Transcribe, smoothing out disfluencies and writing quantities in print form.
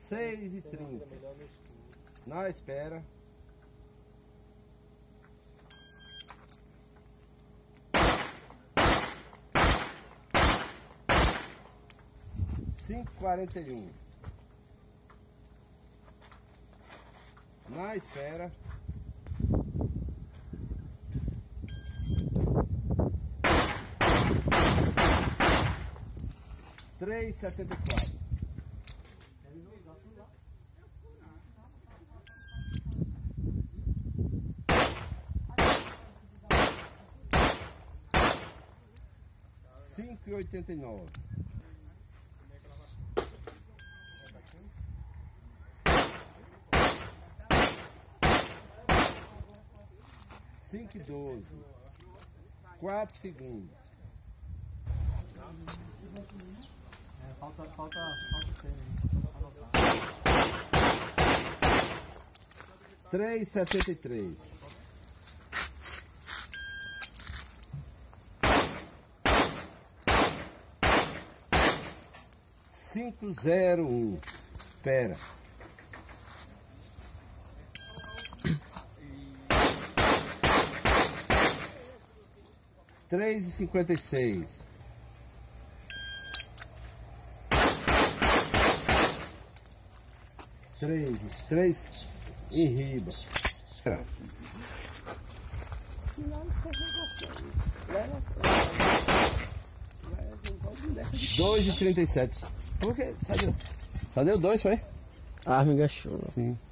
6h30. Na espera. Cinco 41. Na espera. Três 74. Cinco 89. Cinco 12. 4 segundos. Falta 3,73. Cinco 01. Espera. Três e 56. Três em riba. 2,37. Por quê? Cadê o 2, foi? Ah, me gastou. Sim.